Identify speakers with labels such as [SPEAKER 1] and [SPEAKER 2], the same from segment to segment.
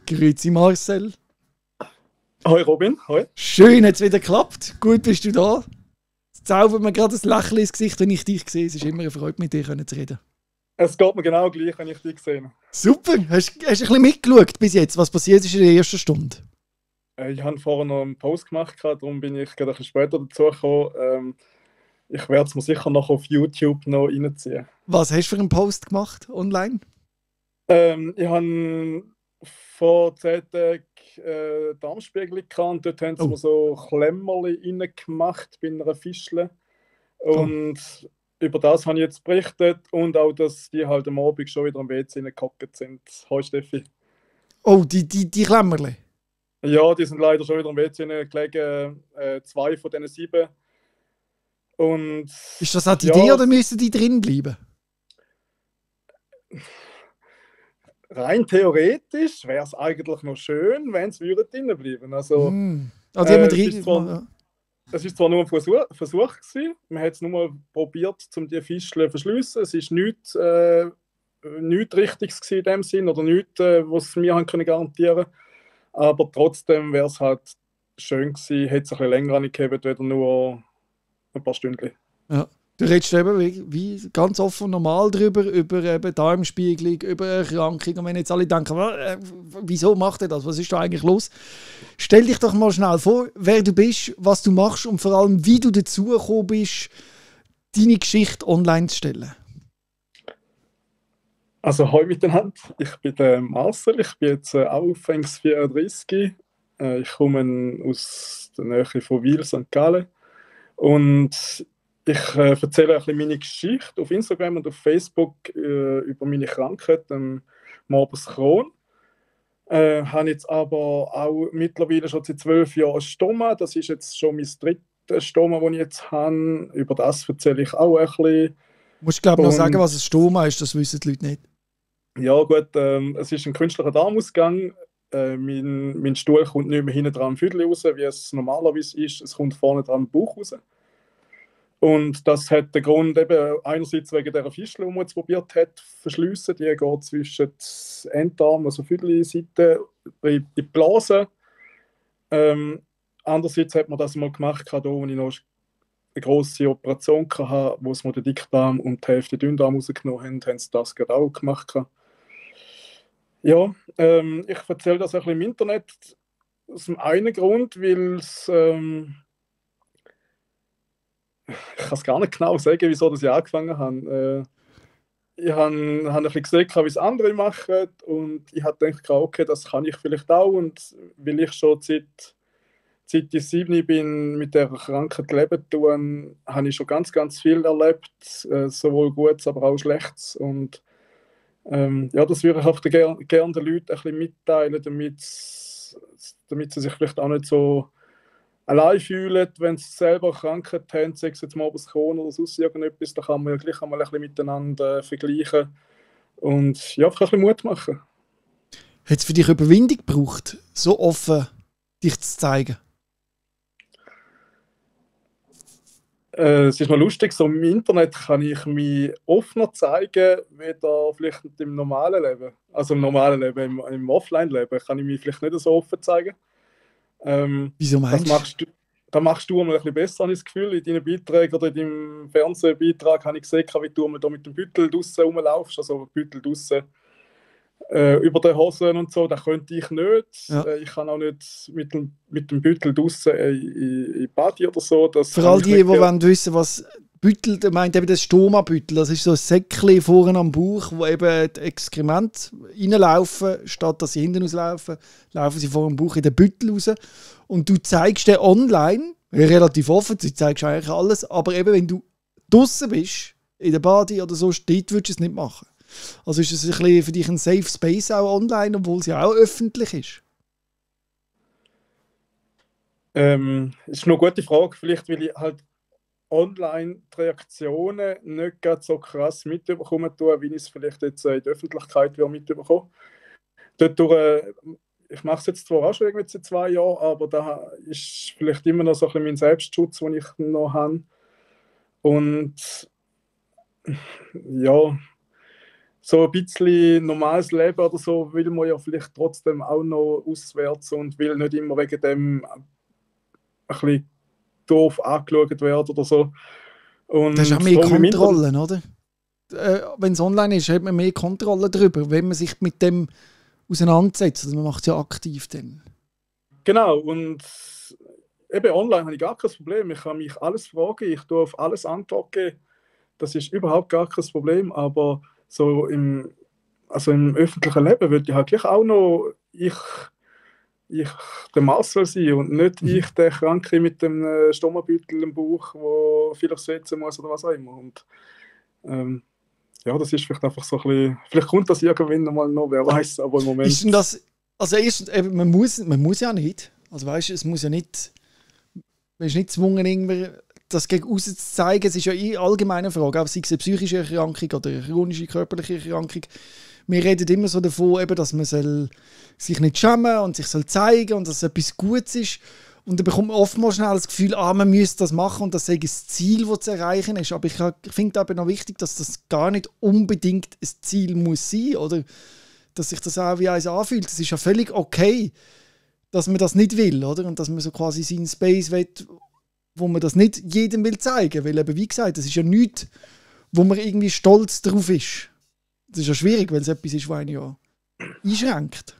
[SPEAKER 1] Grüezi Marcel.
[SPEAKER 2] Hoi Robin, hoi.
[SPEAKER 1] Schön, hat es wieder geklappt. Gut bist du da. Es zaubert mir gerade ein Lächeln ins Gesicht, wenn ich dich sehe. Es ist immer eine Freude, mit dir zu reden.
[SPEAKER 2] Es geht mir genau gleich, wenn ich dich sehe.
[SPEAKER 1] Super. Hast du ein bisschen mitgeschaut bis jetzt, was passiert ist in der ersten Stunde?
[SPEAKER 2] Ich habe vorher noch einen Post gemacht, darum bin ich gerade ein bisschen später dazu gekommen. Ich werde es mir sicher noch auf YouTube noch reinziehen.
[SPEAKER 1] Was hast du für einen Post gemacht online?
[SPEAKER 2] Ich habe vor 10 Tagen Darmspiegelung gehabt und dort haben sie mir so Klemmerli reingemacht bei einer Fischle. Und über das habe ich jetzt berichtet und auch, dass die halt am Abend schon wieder am WC reingehockt sind. Hoi Steffi.
[SPEAKER 1] Oh, die Klemmerli?
[SPEAKER 2] Ja, die sind leider schon wieder am WC gelegen. 2 von diesen 7. Und,
[SPEAKER 1] ist das auch die Idee oder müssen die drin bleiben?
[SPEAKER 2] Rein theoretisch wäre es eigentlich noch schön, wenn sie drinnen bleiben. Also,
[SPEAKER 1] es
[SPEAKER 2] ist zwar nur ein Versuch gewesen. Man hat es nur mal probiert, um die Fischchen zu verschliessen. Es ist nichts Richtiges in dem Sinn oder nichts, was wir haben können garantieren. Aber trotzdem wäre es halt schön gewesen, hätte es ein bisschen länger angegeben, weder nur ein paar Stunden.
[SPEAKER 1] Ja. Du redest eben wie ganz offen und normal darüber, über eben Darmspiegelung, über Erkrankung. Und wenn jetzt alle denken, wieso macht er das? Was ist da eigentlich los? Stell dich doch mal schnell vor, wer du bist, was du machst und vor allem, wie du dazu gekommen bist, deine Geschichte online zu stellen.
[SPEAKER 2] Also, hallo miteinander. Ich bin der Marcel. Ich bin jetzt auch 34. Ich komme aus der Nähe von Wil, St. Gallen. Und ich erzähle ein bisschen meine Geschichte auf Instagram und auf Facebook über meine Krankheit, Morbus Crohn. Habe jetzt aber auch mittlerweile schon seit 12 Jahren Stoma. Das ist jetzt schon mein drittes Stoma, das ich jetzt habe. Über das erzähle ich auch ein bisschen.
[SPEAKER 1] Du musst, glaube ich, noch sagen, was ein Stoma ist. Das wissen die Leute nicht.
[SPEAKER 2] Ja gut, es ist ein künstlicher Darmausgang. Mein Stuhl kommt nicht mehr hinten dran am Viertel raus, wie es normalerweise ist. Es kommt vorne dran am Bauch raus. Und das hat den Grund eben einerseits wegen dieser Fischle, die man jetzt probiert hat, zu verschliessen. Die geht zwischen den Enddarm, also Viertelseite, in die Blase. Andererseits hat man das mal gemacht, da wo ich noch eine grosse Operation hatte, wo sie mir den Dickdarm und die Hälfte Dünndarm rausgenommen haben sie das gerade auch gemacht. Ja, ich erzähle das ein bisschen im Internet aus dem einen Grund, weil es ich kann es gar nicht genau sagen, wieso ich angefangen habe. Ich habe ein bisschen gesehen, wie es andere machen und ich habe gedacht, okay, das kann ich vielleicht auch. Und weil ich schon seit ich 7 bin mit der Krankheit leben tue, habe ich schon ganz, ganz viel erlebt, sowohl Gutes, aber auch Schlechtes. Und ja, das würde ich auch gerne den Leuten ein bisschen mitteilen, damit sie sich vielleicht auch nicht so allein fühlen, wenn sie selber Krankheit haben, sei es jetzt Morbus Crohn oder sonst irgendetwas, da kann man ja gleich einmal ein bisschen miteinander vergleichen und ja, einfach ein bisschen Mut machen.
[SPEAKER 1] Hat es für dich Überwindung gebraucht, so offen dich zu zeigen?
[SPEAKER 2] Es ist noch lustig, so im Internet kann ich mich offener zeigen, wie da vielleicht im normalen Leben. Also im normalen Leben, im Offline-Leben kann ich mich vielleicht nicht so offen zeigen.
[SPEAKER 1] Wieso meinst
[SPEAKER 2] du? Das machst du einmal ein bisschen besser, habe ich das Gefühl. In deinen Beiträgen oder in deinem Fernsehbeitrag habe ich gesehen, wie du da mit dem Büttel draussen rumlaufst, also Büttel draussen über den Hosen und so. Das könnte ich nicht.
[SPEAKER 1] Ja.
[SPEAKER 2] Ich kann auch nicht mit dem Büttel draussen in Badi oder so.
[SPEAKER 1] Für all die wollen wissen, was Büttel, der meint eben das Stoma-Büttel. Das ist so ein Säckchen vorne am Bauch, wo eben die Exkremente reinlaufen, statt dass sie hinten rauslaufen, laufen sie vor dem Bauch in den Büttel raus. Und du zeigst den online, relativ offen, du zeigst eigentlich alles, aber eben wenn du draussen bist, in der Badi oder so, dort würdest du es nicht machen. Also ist es ein bisschen für dich ein Safe Space auch online, obwohl es ja auch öffentlich ist?
[SPEAKER 2] Ist noch eine gute Frage, vielleicht weil ich halt online die Reaktionen nicht ganz so krass mitbekommen tue, wie ich es vielleicht jetzt in der Öffentlichkeit mitbekommen. Ich mache es jetzt zwar auch schon irgendwie seit 2 Jahren, aber da ist vielleicht immer noch so ein bisschen mein Selbstschutz, den ich noch habe. Und ja, so ein bisschen normales Leben oder so will man ja vielleicht trotzdem auch noch auswärts und will nicht immer wegen dem ein bisschen doof angeschaut werden oder so. Und
[SPEAKER 1] Das ist auch mehr Kontrollen, oder? Wenn es online ist, hat man mehr Kontrolle darüber, wenn man sich mit dem auseinandersetzt. Also man macht es ja aktiv dann.
[SPEAKER 2] Genau, und eben online habe ich gar kein Problem. Ich kann mich alles fragen, ich tue auf alles Antwort geben. Das ist überhaupt gar kein Problem, aber so im öffentlichen Leben würde ich halt gleich auch noch ich der Marcel sein und nicht ich der Kranke mit dem Stomabeutel im Bauch, der vielleicht schwitzen muss oder was auch immer. Und ja, das ist vielleicht einfach so ein bisschen, vielleicht kommt das irgendwann mal noch, wer weiß, aber im Moment...
[SPEAKER 1] Ist denn das, also erstens, man muss ja nicht, also weißt du, es muss ja nicht, man ist nicht gezwungen, irgendwie das gegen außen zu zeigen. Es ist ja eine allgemeine Frage, auch sei es eine psychische Erkrankung oder eine chronische körperliche Erkrankung. Wir reden immer so davon, eben, dass man sich nicht schämen und sich zeigen soll und dass es etwas Gutes ist. Und dann bekommt man oftmals schnell das Gefühl, man müsste das machen und das sei ein Ziel, das zu erreichen ist. Aber ich finde aber noch wichtig, dass das gar nicht unbedingt ein Ziel muss sein, oder dass sich das auch wie eins anfühlt. Es ist ja völlig okay, dass man das nicht will, oder? Und dass man so quasi seinen Space will, wo man das nicht jedem will zeigen. Weil eben, wie gesagt, das ist ja nichts, wo man irgendwie stolz drauf ist. Das ist ja schwierig, weil es etwas ist, was einen ja einschränkt.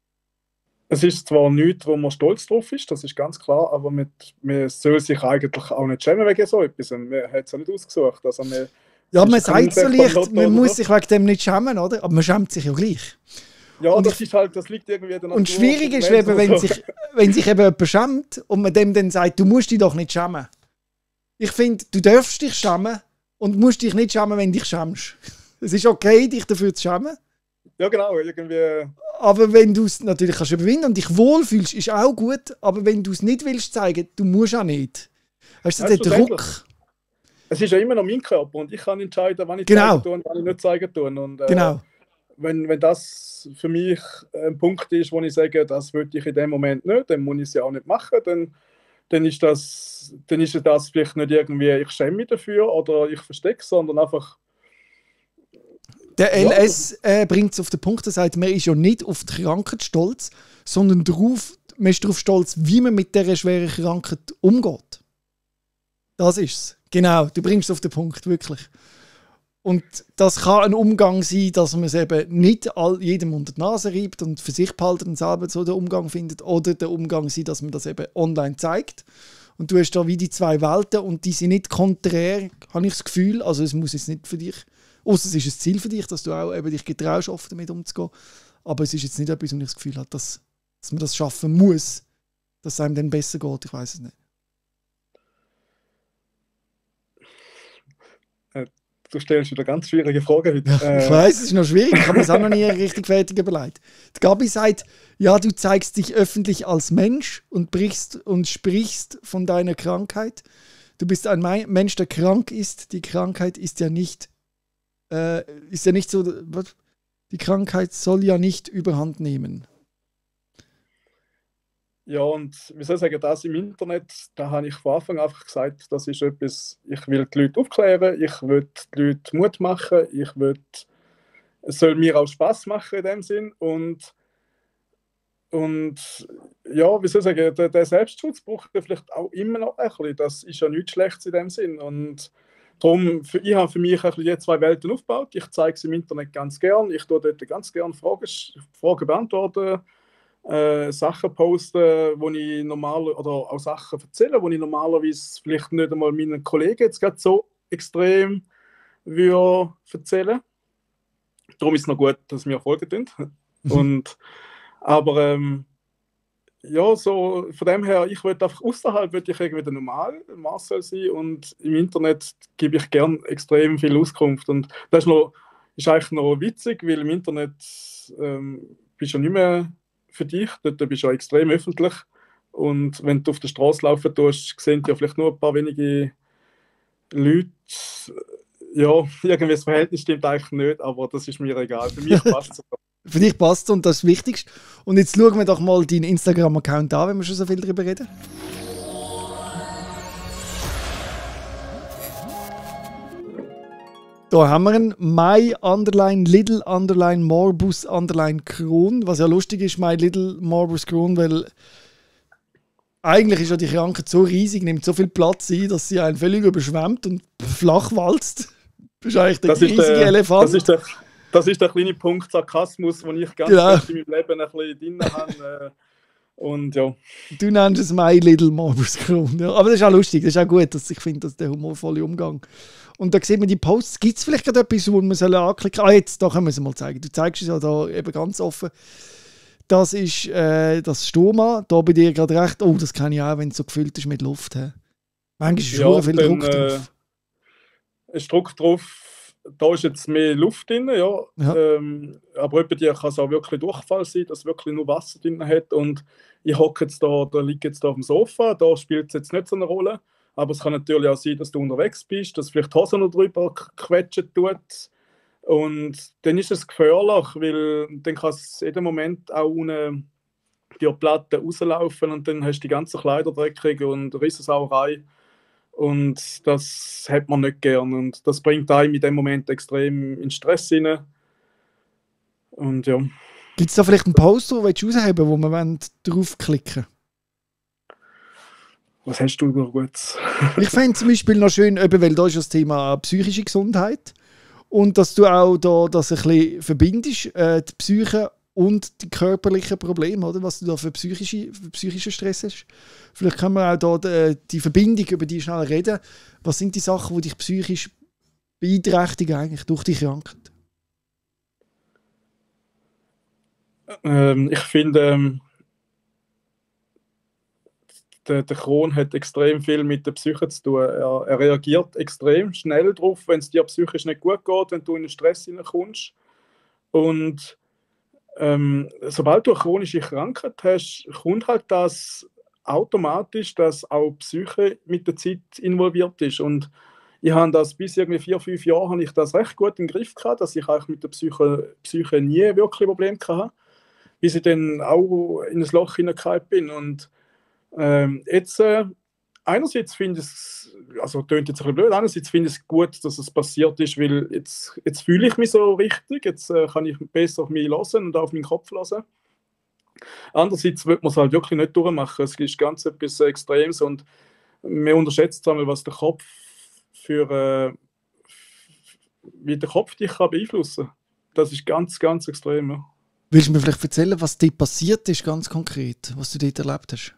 [SPEAKER 2] Es ist zwar nichts, wo man stolz drauf ist, das ist ganz klar, aber man soll sich eigentlich auch nicht schämen wegen so etwas. Man hat es ja nicht ausgesucht. Also
[SPEAKER 1] man sagt so leicht, man muss sich wegen dem nicht schämen, oder? Aber man schämt sich ja gleich.
[SPEAKER 2] Ja, und das liegt irgendwie in der Natur.
[SPEAKER 1] Und schwierig ist eben, wenn sich eben jemand schämt und man dem dann sagt, du musst dich doch nicht schämen. Ich finde, du darfst dich schämen und musst dich nicht schämen, wenn du dich schämst. Es ist okay, dich dafür zu schämen.
[SPEAKER 2] Ja, genau, irgendwie.
[SPEAKER 1] Aber wenn du es natürlich kannst überwinden und dich wohlfühlst, ist auch gut. Aber wenn du es nicht willst zeigen, du musst auch nicht. Hast du den Druck?
[SPEAKER 2] Es ist ja immer noch mein Körper und ich kann entscheiden, wann ich zeigen tue und wann ich nicht zeigen tue. Und,
[SPEAKER 1] genau.
[SPEAKER 2] Wenn das für mich ein Punkt ist, wo ich sage, das würde ich in dem Moment nicht, dann muss ich es ja auch nicht machen, dann ist das vielleicht nicht irgendwie, ich schäme mich dafür oder ich verstecke es, sondern einfach.
[SPEAKER 1] Der LS bringt es auf den Punkt, er sagt, man ist ja nicht auf die Krankheit stolz, sondern man ist darauf stolz, wie man mit dieser schweren Krankheit umgeht. Das ist es. Genau, du bringst es auf den Punkt, wirklich. Und das kann ein Umgang sein, dass man es eben nicht jedem unter die Nase reibt und für sich behaltet und selber so den Umgang findet. Oder der Umgang sein, dass man das eben online zeigt. Und du hast da wie die zwei Welten und die sind nicht konträr, habe ich das Gefühl. Also es muss jetzt nicht für dich, ausser es ist ein Ziel für dich, dass du auch eben dich getraust, oft damit umzugehen. Aber es ist jetzt nicht etwas, wo ich das Gefühl habe, dass man das schaffen muss, dass es einem dann besser geht. Ich weiß es nicht.
[SPEAKER 2] Du stellst wieder ganz schwierige Fragen heute.
[SPEAKER 1] Ja, ich weiss, es ist noch schwierig. Ich habe mir es auch noch nie richtig fertig überlegt. Die Gabi sagt, ja, du zeigst dich öffentlich als Mensch und sprichst von deiner Krankheit. Du bist ein Mensch, der krank ist. Die Krankheit ist ja nicht so. Die Krankheit soll ja nicht überhand nehmen.
[SPEAKER 2] Ja, und wie soll ich sagen, das im Internet, da habe ich von Anfang an einfach gesagt, das ist etwas, ich will die Leute aufklären, ich will die Leute Mut machen, es soll mir auch Spass machen in dem Sinn und ja, wie soll ich sagen, der Selbstschutz braucht vielleicht auch immer noch ein bisschen, das ist ja nichts Schlechtes in dem Sinn und darum, ich habe für mich ein bisschen die zwei Welten aufgebaut, ich zeige es im Internet ganz gern, ich tue dort ganz gern Fragen beantworten, Sachen posten, wo ich oder auch Sachen erzählen, wo ich normalerweise vielleicht nicht einmal meinen Kollegen jetzt gerade so extrem würde erzählen. Darum ist es noch gut, dass wir folgen tun. Aber ja, so von dem her, ich würde einfach außerhalb ich irgendwie der normale Marcel sein und im Internet gebe ich gern extrem viel Auskunft. Und das ist eigentlich noch witzig, weil im Internet bist du nicht mehr für dich, dort bist du ja extrem öffentlich und wenn du auf der Straße laufen tust, sehen ja vielleicht nur ein paar wenige Leute. Ja, irgendwie das Verhältnis stimmt eigentlich nicht, aber das ist mir egal. Für mich passt es.
[SPEAKER 1] Für dich passt es und das ist das Wichtigste. Und jetzt schauen wir doch mal deinen Instagram-Account an, wenn wir schon so viel darüber reden. Da haben wir einen My Underline Little Underline Morbus Underline Crohn. Was ja lustig ist, My Little Morbus Crohn, weil eigentlich ist ja die Krankheit so riesig, nimmt so viel Platz ein, dass sie einen völlig überschwemmt und flach walzt. Das ist eigentlich der riesige Elefant.
[SPEAKER 2] Das ist der kleine Punkt Sarkasmus, den ich ganz fest in meinem Leben ein bisschen drin habe. Und ja.
[SPEAKER 1] Du nennst es My Little Morbus Crohn. Ja. Aber das ist auch lustig, das ist auch gut, dass ich finde, dass der humorvolle Umgang. Und da sieht man die Posts. Gibt es vielleicht gerade etwas, wo man anklicken soll? Jetzt, da können wir es mal zeigen. Du zeigst es ja da eben ganz offen. Das ist das Stoma. Da bei dir gerade recht. Oh, das kann ich auch, wenn es so gefüllt ist mit Luft. Manchmal ist schon viel Druck drauf.
[SPEAKER 2] Es ist Druck drauf. Da ist jetzt mehr Luft drin, ja. Aber etwa die kann es auch wirklich Durchfall sein, dass es wirklich nur Wasser drin hat. Und ich hocke jetzt da liege jetzt da auf dem Sofa, da spielt es jetzt nicht so eine Rolle. Aber es kann natürlich auch sein, dass du unterwegs bist, dass vielleicht die Hose noch drüber quetschen tut. Und dann ist es gefährlich, weil dann kann es jeden Moment auch ohne die Platte rauslaufen und dann hast du die ganzen Kleider dreckig und Rissensauerei. Und das hat man nicht gern. Und das bringt einem in dem Moment extrem in Stress rein. Und ja.
[SPEAKER 1] Gibt es da vielleicht einen Poster, den du rausheben, wo man draufklicken will?
[SPEAKER 2] Was hast du da Gutes?
[SPEAKER 1] Ich fände zum Beispiel noch schön, weil da ist das Thema psychische Gesundheit. Und dass du auch da das ein bisschen verbindest, die Psyche und die körperlichen Probleme, oder? Was du da für psychischen Stress hast. Vielleicht können wir auch da die Verbindung, über die schnell reden. Was sind die Sachen, die dich psychisch beeinträchtigen eigentlich durch die Krankheit?
[SPEAKER 2] Ich finde, der Crohn hat extrem viel mit der Psyche zu tun. Er reagiert extrem schnell darauf, wenn es dir psychisch nicht gut geht, wenn du in den Stress hineinkommst. Und sobald du eine chronische Krankheit hast, kommt halt das automatisch, dass auch die Psyche mit der Zeit involviert ist. Und ich habe das bis irgendwie 4-5 Jahre habe ich das recht gut im Griff gehabt, dass ich eigentlich mit der Psyche nie wirklich Probleme hatte, bis ich dann auch in ein Loch hineingefallen bin. Und jetzt einerseits finde ich es, also klingt jetzt ein bisschen blöd, einerseits finde ich es gut, dass es passiert ist, weil jetzt fühle ich mich so richtig, jetzt kann ich besser auf mich hören und auf meinen Kopf hören. Andererseits wird man es halt wirklich nicht durchmachen, es ist ganz etwas Extremes und man unterschätzt einmal, was der Kopf wie der Kopf dich kann beeinflussen kann. Das ist ganz, ganz extrem. Ja.
[SPEAKER 1] Willst du mir vielleicht erzählen, was dir passiert ist, ganz konkret, was du dort erlebt hast?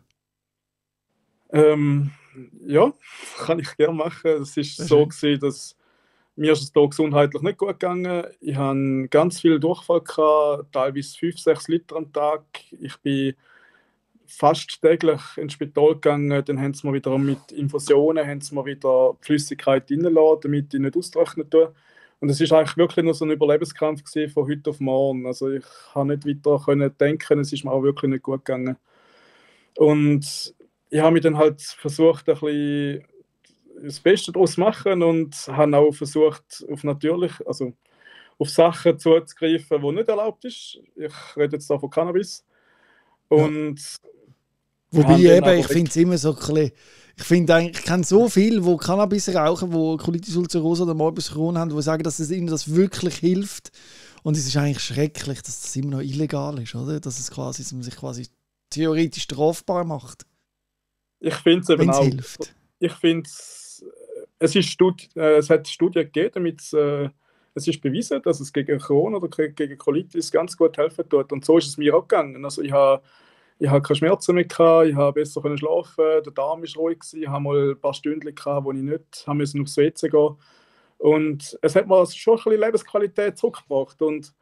[SPEAKER 2] Ja, kann ich gerne machen. Es ist so gewesen, dass mir ist es da gesundheitlich nicht gut gegangen. Ich hatte ganz viel Durchfall gehabt, teilweise 5-6 Liter am Tag. Ich bin fast täglich ins Spital gegangen. Dann haben sie mir wieder mit Infusionen haben sie mir wieder Flüssigkeit reingelassen, damit ich nicht austrocknen tue. Und es ist eigentlich wirklich nur so ein Überlebenskampf gewesen, von heute auf morgen. Also ich konnte nicht weiter denken, es ist mir auch wirklich nicht gut gegangen. Und ich habe mich dann halt versucht, ein bisschen das Beste daraus zu machen und habe auch versucht, auf Sachen zuzugreifen, die nicht erlaubt ist. Ich rede jetzt da von Cannabis. Und
[SPEAKER 1] wobei eben, ich finde es immer so ein bisschen, ich kenne so viele, die Cannabis rauchen, die Colitis ulcerosa oder Morbus Crohn haben, die sagen, dass es ihnen das wirklich hilft. Und es ist eigentlich schrecklich, dass das immer noch illegal ist, oder? Dass man sich quasi theoretisch strafbar macht.
[SPEAKER 2] Ich finde es eben auch.
[SPEAKER 1] Hilft.
[SPEAKER 2] Ich finde es hat Studien gegeben, damit es ist bewiesen, dass es gegen Crohn oder gegen Colitis ganz gut helfen tut. Und so ist es mir auch gegangen. Also ich habe keine Schmerzen mehr gehabt, ich habe besser schlafen, der Darm war ruhig gewesen, ich habe mal ein paar Stunden gehabt, wo ich nicht aufs WC gehen musste. Und es hat mir schon ein bisschen Lebensqualität zurückgebracht. Und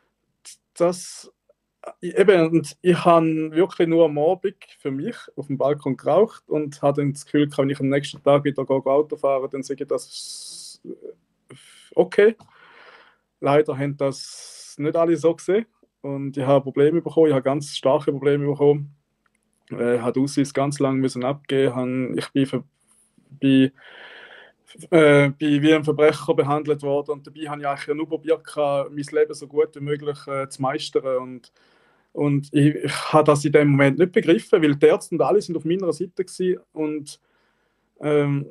[SPEAKER 2] und ich habe wirklich nur am Abend für mich auf dem Balkon geraucht und hatte dann das Gefühl, wenn ich am nächsten Tag wieder Auto fahre, dann sage ich, das ist okay. Leider haben das nicht alle so gesehen und ich habe Probleme bekommen, ich habe ganz starke Probleme bekommen. Ich habe Ausweis ganz lange müssen abgeben, ich bin wie ein Verbrecher behandelt worden und dabei habe ich eigentlich nur probiert, mein Leben so gut wie möglich zu meistern und ich habe das in dem Moment nicht begriffen, weil die Ärzte und alle sind auf meiner Seite gewesen und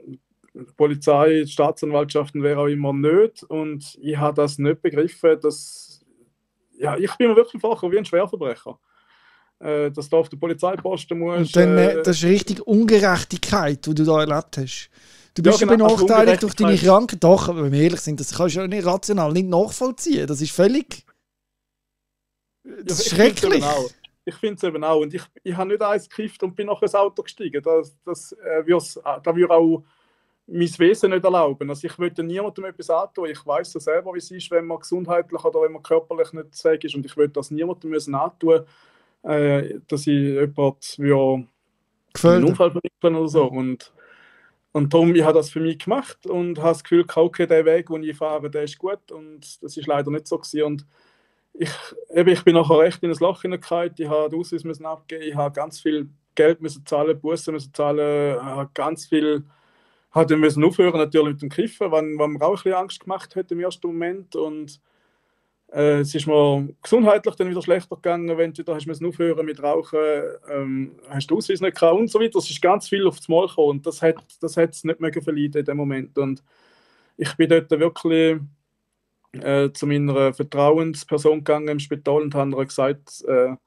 [SPEAKER 2] Polizei, die Staatsanwaltschaften, wer auch immer nicht. Und ich habe das nicht begriffen, dass ja, ich bin mir wirklich vorgekommen wie ein Schwerverbrecher. Dass du auf den Polizeiposten
[SPEAKER 1] Und
[SPEAKER 2] musst.
[SPEAKER 1] dann, das ist richtig Ungerechtigkeit, die du da erlebt hast. Du bist ja
[SPEAKER 2] genau, also
[SPEAKER 1] benachteiligt durch deine
[SPEAKER 2] Ungerechtigkeit.
[SPEAKER 1] Krankheit. Doch, aber wenn wir ehrlich sind, das kannst du ja nicht rational nicht nachvollziehen. Das ist völlig... Das ist schrecklich.
[SPEAKER 2] Ich finde es eben auch. Und ich habe nicht eins gekifft und bin nachher ins Auto gestiegen. Das würde auch mein Wesen nicht erlauben. Also ich würde niemandem etwas antun. Ich weiß ja selber, wie es ist, wenn man gesundheitlich oder wenn man körperlich nicht fähig ist. Und ich würde das niemandem antun, dass ich jemanden einen Unfall vermitteln oder so. Und darum, ich habe das für mich gemacht und habe das Gefühl, okay, der Weg, den ich fahre, der ist gut. Und das ist leider nicht so gewesen. Und ich bin nachher recht in ein Loch hineingefallen. Ich habe den Ausweis müssen abgeben, ich habe ganz viel Geld müssen zahlen, Bussen müssen zahlen, habe ganz viel, habe dann müssen aufhören natürlich mit dem Kiffen, was mir auch ein bisschen Angst gemacht hat im ersten Moment. Und es ist mir gesundheitlich dann wieder schlechter gegangen, wenn du da hast müssen aufhören mit Rauchen, hast du Ausweis nicht gehabt und so weiter. Das ist ganz viel aufs Mal gekommen und das hat es nicht mehr verleiden in dem Moment. Und ich bin dort wirklich zu meiner Vertrauensperson gegangen im Spital und habe ihr gesagt,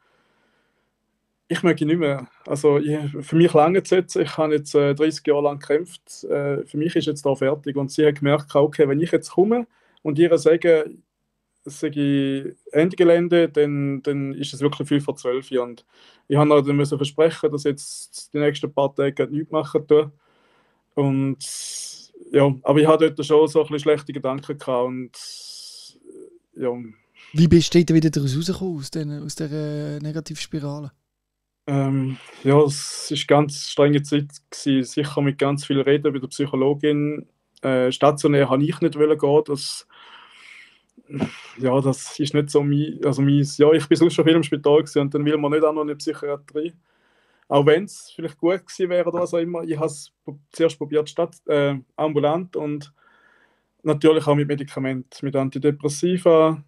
[SPEAKER 2] ich möchte nicht mehr. Also für mich lange es jetzt. Ich habe jetzt 30 Jahre lang gekämpft. Für mich ist jetzt da fertig. Und sie hat gemerkt, okay, wenn ich jetzt komme und ihr sage, es sei Ende Gelände, dann ist es wirklich 5 vor 12 Uhr. Und ich habe ihr dann müssen versprechen, dass jetzt die nächsten paar Tage nichts machen tue. Und ja, aber ich hatte dort schon so ein bisschen schlechte Gedanken gehabt und ja.
[SPEAKER 1] Wie bist du wieder daraus rausgekommen, aus dieser Negativspirale?
[SPEAKER 2] Ja, es war eine ganz strenge Zeit gewesen, sicher mit ganz viel Reden bei der Psychologin. Stationär habe ich nicht gehen. Das ist nicht so meins. Ja, ich bin sonst schon viel im Spital gewesen, und dann will man nicht auch noch in die Psychiatrie. Auch wenn es vielleicht gut gewesen wäre oder was auch immer. Ich habe es zuerst probiert, ambulant und natürlich auch mit Medikamenten, mit Antidepressiva.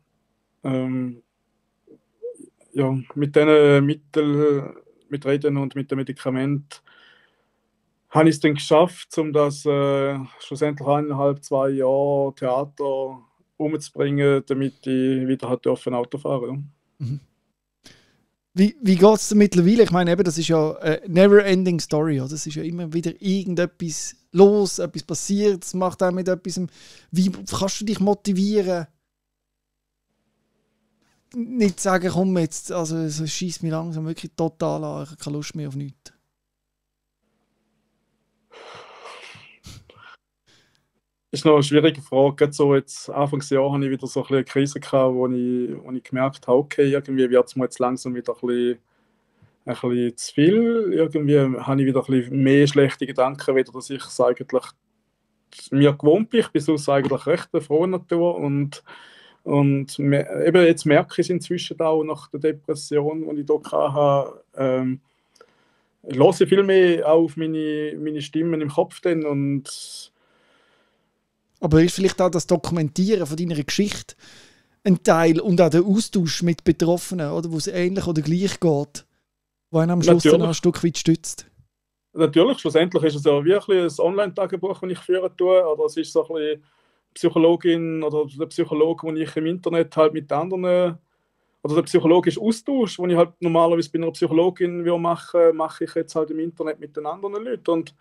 [SPEAKER 2] Ja, mit diesen Mitteln, mit Reden und mit den Medikamenten habe ich es dann geschafft, um das schlussendlich 1,5–2 Jahre Theater umzubringen, damit ich wieder Auto fahren durfte.
[SPEAKER 1] Mhm. Wie geht es dir mittlerweile? Ich meine, eben, das ist ja eine never-ending Story. Oder? Es ist ja immer wieder irgendetwas los, etwas passiert, es macht einem mit etwas. Wie kannst du dich motivieren? Nicht sagen, komm jetzt, also es schießt mich langsam wirklich total an, ich habe keine Lust mehr auf nichts.
[SPEAKER 2] Das ist noch eine schwierige Frage. Gerade so jetzt Anfangsjahr hatte ich wieder so eine Krise gehabt, wo ich gemerkt habe, okay, irgendwie wird es mir jetzt langsam wieder ein bisschen zu viel. Irgendwie habe ich wieder ein bisschen mehr schlechte Gedanken, wieder, dass ich es eigentlich mir gewohnt bin. Ich bin sonst eigentlich recht eine frohe Natur und eben jetzt merke ich es inzwischen auch nach der Depression, die ich hier hatte, ich höre viel mehr auf meine Stimmen im Kopf dann und
[SPEAKER 1] aber ist vielleicht auch das Dokumentieren von deiner Geschichte ein Teil und auch der Austausch mit Betroffenen, oder, wo es ähnlich oder gleich geht, wo einen am Schluss dann ein Stück weit stützt?
[SPEAKER 2] Natürlich, schlussendlich ist es ja wirklich ein Online-Tagebuch, das ich führen tue, oder es ist so ein bisschen Psychologin oder der Psychologe, den ich im Internet halt mit anderen, oder der psychologische Austausch, den ich halt normalerweise bei einer Psychologin mache ich jetzt halt im Internet mit den anderen Leuten. Und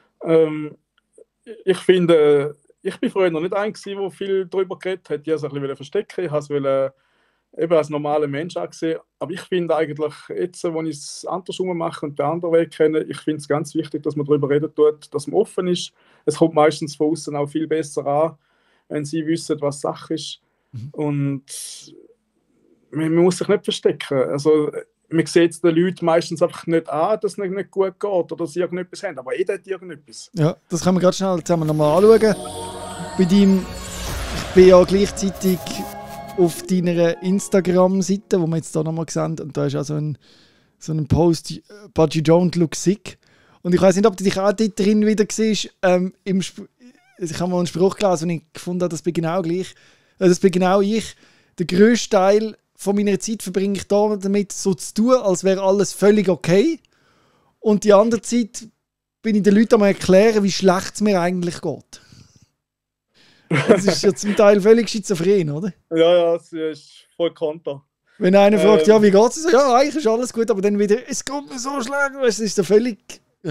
[SPEAKER 2] ich finde, ich bin früher noch nicht ein, der viel darüber geredet hat. Ich wollte es ein bisschen verstecken, ich wollte es eben als normaler Mensch angesehen. Aber ich finde eigentlich, jetzt, wo ich es andersrum mache und den anderen Weg kenne, ich finde es ganz wichtig, dass man darüber reden tut, dass man offen ist. Es kommt meistens von außen auch viel besser an, wenn sie wissen, was Sache ist. Und man muss sich nicht verstecken. Also, man sieht es den Leuten meistens einfach nicht an, dass es nicht gut geht oder dass sie irgendetwas haben. Aber jeder hat irgendetwas.
[SPEAKER 1] Ja, das können wir gerade schnell zusammen nochmal anschauen. Bei deinem, ich bin ja gleichzeitig auf deiner Instagram-Seite, wo wir jetzt hier nochmal sehen, und da ist auch so ein Post, «But you don't look sick». Und ich weiß nicht, ob du dich auch dort drin wieder siehst. Ich habe mal einen Spruch gelesen und ich gefunden habe, das bin genau gleich. Das bin genau ich. Der grösste Teil von meiner Zeit verbringe ich damit, so zu tun, als wäre alles völlig okay. Und die andere Zeit bin ich den Leuten am erklären, wie schlecht es mir eigentlich geht. Das ist ja zum Teil völlig schizophren, oder?
[SPEAKER 2] Ja, es ist voll konter.
[SPEAKER 1] Wenn einer fragt, ja, wie geht's? So, ja, eigentlich ist alles gut, aber dann wieder, es geht mir so schlecht. Es ist so völlig...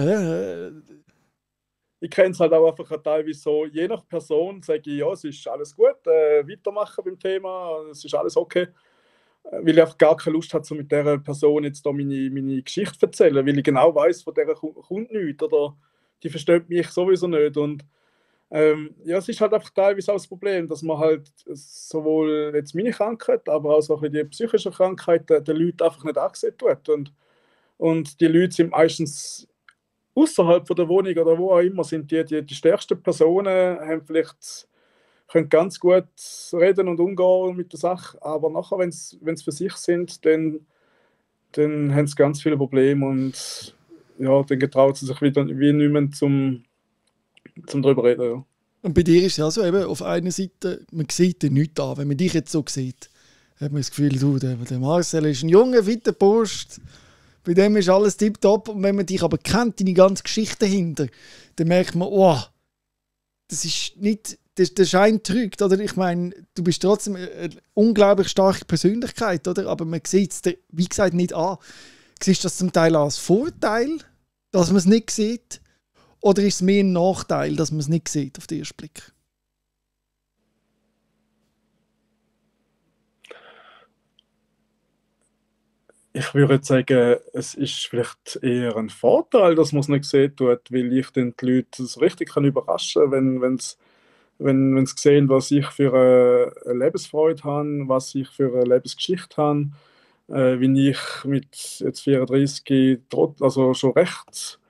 [SPEAKER 2] Ich kenne es halt auch einfach teilweise so, je nach Person sage ich, ja, es ist alles gut, weitermachen beim Thema, es ist alles okay. Weil ich einfach gar keine Lust habe, so mit dieser Person jetzt da meine Geschichte zu erzählen, weil ich genau weiß, von der kommt nichts oder die versteht mich sowieso nicht. Und ja, es ist halt einfach teilweise auch das Problem, dass man halt sowohl jetzt meine Krankheit, aber auch so ein bisschen die psychische Krankheit den Leuten einfach nicht angesehen tut. Und die Leute sind meistens außerhalb von der Wohnung oder wo auch immer, sind die stärksten Personen, haben vielleicht, können ganz gut reden und umgehen mit der Sache, aber nachher, wenn sie für sich sind, dann haben sie ganz viele Probleme und ja, dann getraut sie sich wieder wie nicht mehr zum darüber reden. Ja.
[SPEAKER 1] Und bei dir ist es ja so, eben, auf einer Seite, man sieht dir nichts an. Wenn man dich jetzt so sieht, hat man das Gefühl, du, der Marcel ist ein junger, fitter Bursch, bei dem ist alles tipptopp. Und wenn man dich aber kennt, deine ganze Geschichte dahinter, dann merkt man, oh, das ist nicht, der Schein trügt. Oder? Ich meine, du bist trotzdem eine unglaublich starke Persönlichkeit, oder? Aber man sieht es dir, wie gesagt, nicht an. Siehst du das zum Teil als Vorteil, dass man es nicht sieht? Oder ist es mehr ein Nachteil, dass man es nicht sieht auf den ersten Blick?
[SPEAKER 2] Ich würde sagen, es ist vielleicht eher ein Vorteil, dass man es nicht sehen tut, weil ich dann die Leute so richtig überraschen kann, wenn sie sehen, was ich für eine Lebensfreude habe, was ich für eine Lebensgeschichte habe, wie ich mit jetzt 34 also schon recht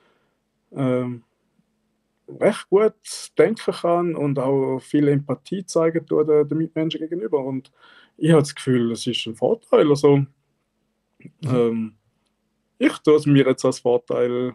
[SPEAKER 2] gut denken kann und auch viel Empathie zeigen tue den Mitmenschen gegenüber. Und ich habe das Gefühl, es ist ein Vorteil. Also, ich tue es mir jetzt als Vorteil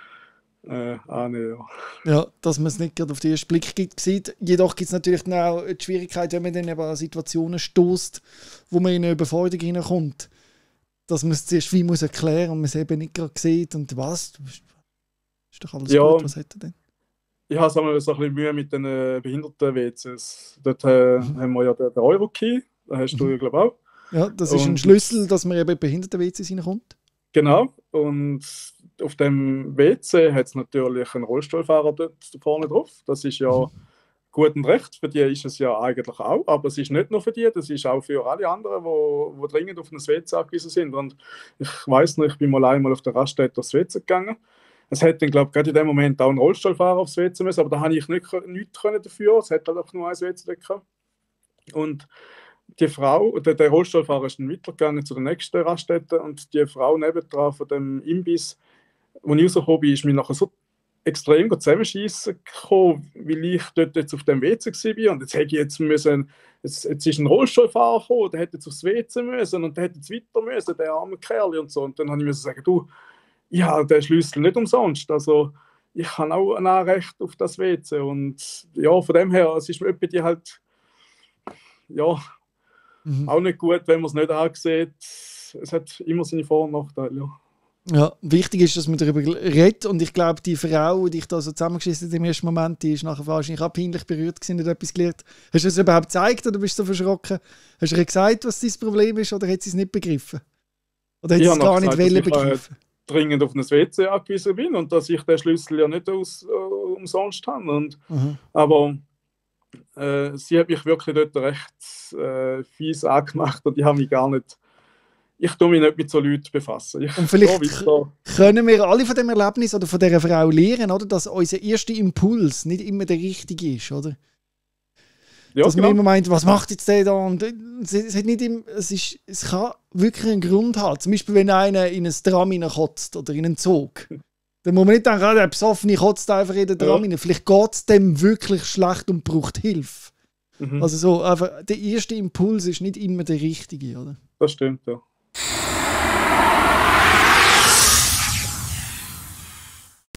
[SPEAKER 2] annehmen.
[SPEAKER 1] Ja, dass man es nicht gerade auf den ersten Blick sieht. Jedoch gibt es natürlich dann auch die Schwierigkeit, wenn man dann eben an Situationen stößt, wo man in eine Überforderung hineinkommt, dass man es zuerst wie muss erklären und man es eben nicht gerade sieht. Und was? Ist doch alles gut, was hat er denn?
[SPEAKER 2] Ich habe so ein bisschen Mühe mit den Behinderten-WCs. Dort haben wir ja den Euro-Key, den hast du ja, glaube ich, auch.
[SPEAKER 1] Ja, das ist ein Schlüssel, dass man eben in Behinderten-WCs reinkommt.
[SPEAKER 2] Genau, und auf dem WC hat es natürlich einen Rollstuhlfahrer dort vorne drauf. Das ist ja gut und recht, für die ist es ja eigentlich auch, aber es ist nicht nur für die, das ist auch für alle anderen, die dringend auf ein WC angewiesen sind. Und ich weiss noch, ich bin mal einmal auf der Raststätte aufs WC gegangen. Es hätte dann, glaube ich, gerade in dem Moment auch ein Rollstuhlfahrer aufs WC müssen, aber da habe ich nichts dafür. Es hat halt auch nur ein WC gehabt. Und die Frau, der Rollstuhlfahrer ist dann weitergegangen zu der nächsten Raststätte und die Frau nebendran von dem Imbiss, wo ich rausgekommen bin, ist mir nachher so extrem zusammenschießen gekommen, weil ich dort jetzt auf dem WC war und jetzt hätte ich jetzt müssen, jetzt ist ein Rollstuhlfahrer gekommen, der hätte jetzt aufs WC müssen und der hätte jetzt weiter müssen, der arme Kerl und so. Und dann habe ich müssen sagen, du, ich habe den Schlüssel nicht umsonst, also ich habe auch ein Anrecht auf das WC und ja, von dem her, es ist mir die halt, ja, auch nicht gut, wenn man es nicht ansieht. Es hat immer seine Vor- und Nachteile. Ja.
[SPEAKER 1] Ja, wichtig ist, dass man darüber redet und ich glaube, die Frau, die ich da so zusammengeschissen habe im ersten Moment, die ist nachher wahrscheinlich auch peinlich berührt gewesen, nicht etwas gelernt. Hast du es überhaupt gezeigt oder bist du so verschrocken? Hast du ihr gesagt, was dein Problem ist oder hat sie es nicht begriffen? Oder hat sie es gar nicht begriffen?
[SPEAKER 2] Dringend auf ein WC angewiesen bin und dass ich den Schlüssel ja nicht umsonst habe. Und, aber sie hat mich wirklich dort recht fies angemacht und ich habe mich gar nicht... Ich tue mich nicht mit so Leuten befassen.
[SPEAKER 1] Und vielleicht können wir alle von dem Erlebnis oder von dieser Frau lernen, oder, dass unser erster Impuls nicht immer der richtige ist, oder? Ja, dass man immer meint, was macht jetzt der da? Und es kann wirklich einen Grund haben. Zum Beispiel, wenn einer in ein Tram kotzt oder in einen Zug. Dann muss man nicht denken, der Besoffene kotzt einfach in den Tram rein. Vielleicht geht es dem wirklich schlecht und braucht Hilfe. Also so, einfach, der erste Impuls ist nicht immer der richtige, oder?
[SPEAKER 2] Das stimmt, ja.